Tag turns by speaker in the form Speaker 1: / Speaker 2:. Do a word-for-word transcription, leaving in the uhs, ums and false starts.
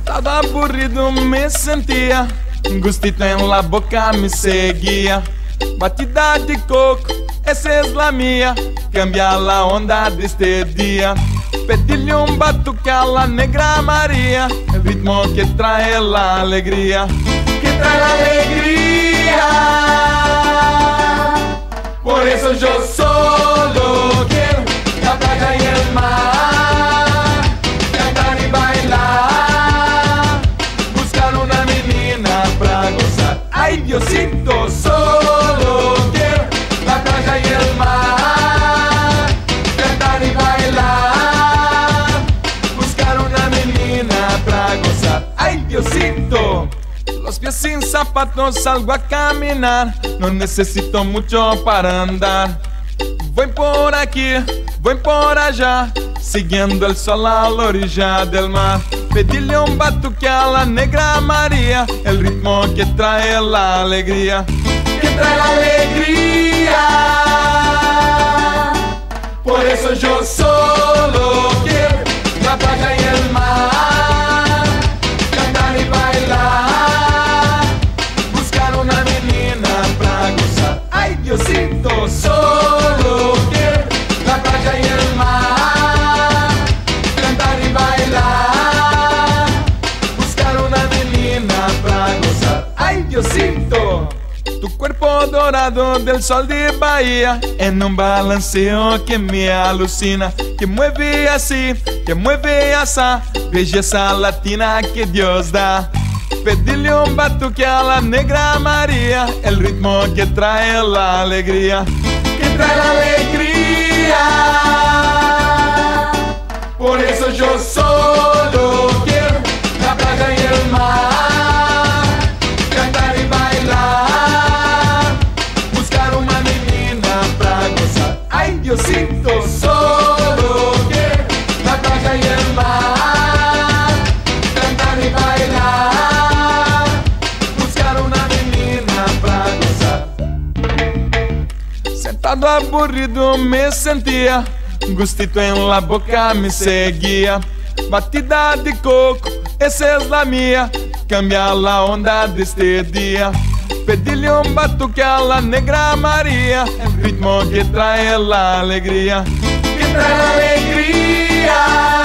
Speaker 1: Sentado aburrido me sentía, un gustito en la boca me seguía. Batida de coco, esa es la mía, cambia la onda de este día. Pedirle un batuque a la Negra María, el ritmo que trae la alegría, que trae la alegría. Por eso yo solo quiero la playa y el mar, cantar y bailar, buscar una menina pra gozar. Ay, Diosito, solo quiero la playa y el mar, cantar y bailar, buscar una menina pra gozar. Ay, Diosito. Los pies sin zapatos salgo a caminar, no necesito mucho para andar. Voy por aquí, voy por allá, siguiendo el sol a la orilla del mar. Pedirle un batuque a la Negra María, el ritmo que trae la alegría, que trae la alegría. Por eso yo solo quiero la playa y el mar, cantar y bailar, buscar una menina pra gozar. Ay, Diosito, solo quiero la playa y el mar, cantar y bailar, buscar una menina pra gozar. Ay, Diosito. Tu cuerpo dorado del sol de Bahía, en un balanceo que me alucina, que mueve así, que mueve esa belleza latina que Dios da. Pedirle un batuque a la Negra María, el ritmo que trae la alegría, que trae la alegría. Por eso yo solo quiero la playa y el mar, cantar y bailar, buscar una menina pra gozar. Ay, Diosito, solo quiero la playa y el mar, cantar y bailar, buscar una menina pra gozar. Sentado aburrido me sentía, un gustito en la boca me seguía. Batida de coco, esa es la mía, cambia la onda de este día. Pedirle un batuque a la Negra María, el ritmo que trae la alegría, que trae la alegría.